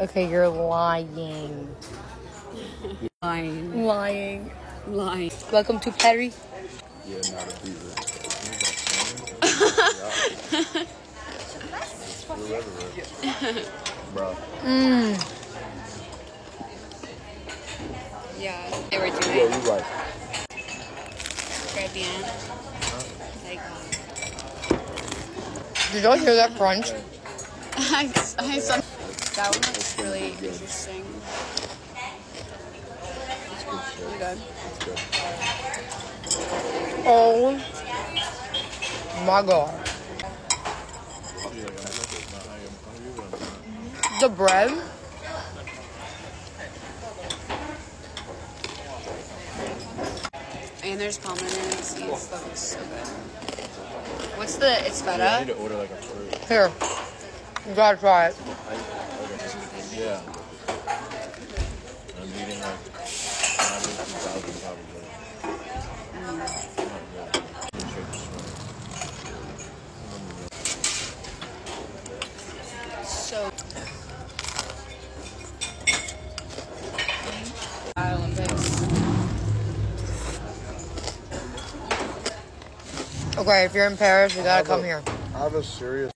Okay, you're lying. Lying. Welcome to Paris. Yeah, not a beaver. Bro. Yeah, they were Yeah, doing you're right. très bien. Like, Did y'all hear that crunch? that one looks really interesting. It's good shit. You good? It's good. Oh my god. The bread? And there's pomegranate seeds. That looks so good. What's it's Yeah, I feta? need to order like a fruit. Here. You gotta try it. Yeah. I'm eating like 2,000 probably. So. Olympics. Okay, if you're in Paris, you gotta come here. I have a serious